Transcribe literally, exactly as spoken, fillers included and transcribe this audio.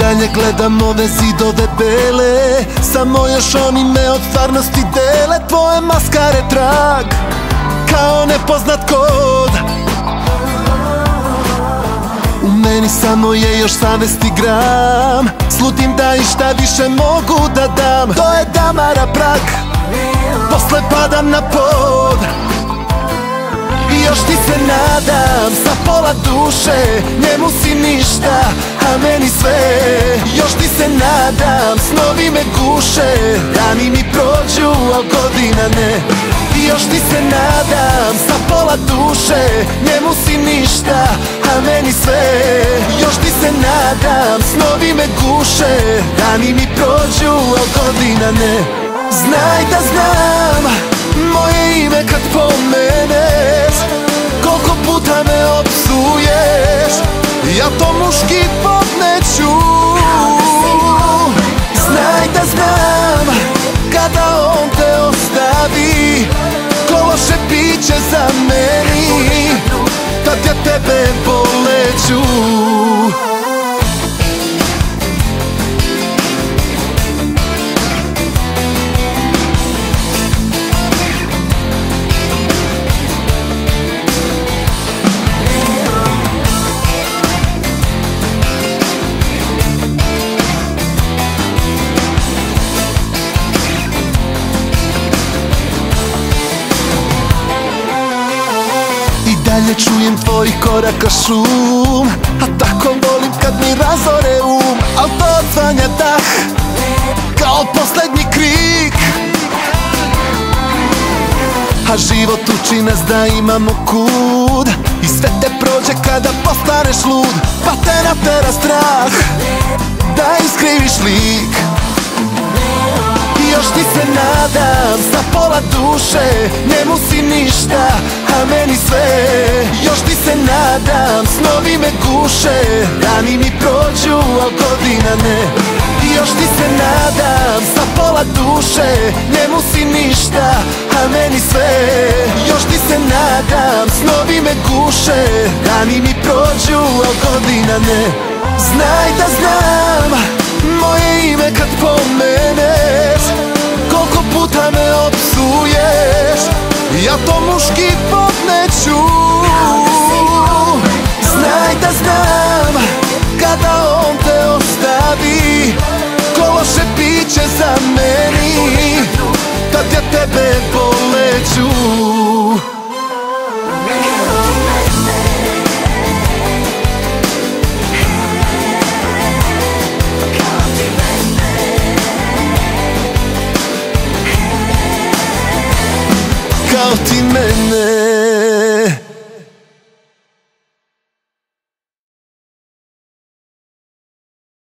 dalje gledam ove zidove bele, samo još oni me od stvarnosti dele. Tvoje maskare trag, kao nepoznat kod. U meni samo je još savesti gram, slutim da i šta više mogu da dam. To je damara prag, posle padam na pod. I još ti se nadam, sa pola duše, njemu si ništa, a meni sve. Još ti se nadam, snovi me guše, dani mi prođu, al godina ne. I još ti se nadam, sa pola duše, njemu si ništa, a meni sve. Još ti se nadam, snovi me guše, dani mi prođu, al godina ne. Znaj da znam moje ime kad pomeneš, koliko puta me opsuješ, ja to muški podneću. Znaj da znam kada on te ostavi, ko loše piće za meni, tad ja tebe poleću. Dalje čujem tvojih koraka šum, a tako volim kad mi razore um. Al to odzvanja dah, kao poslednji krik. A život uči nas da imamo kud, i sve te prođe kada postaneš lud. Pa te natera strah da iskriviš lik. I još ti se nadam, sa pola duše, njemu si ništa, a meni sve. Još ti se nadam, snovi me guše, dani mi prođu, al godina ne. I još ti se nadam, sa pola duše, njemu si ništa, a meni sve. Još ti se nadam, snovi me guše, dani mi prođu, al godina ne. Znaj da znam moje ime kad pomeneš, koliko puta me opsuješ, ja to muški podneću. Znaj da znam kada on te ostavi, ko loše piće za meni, tad ja tebe poleću. Kao ti mene.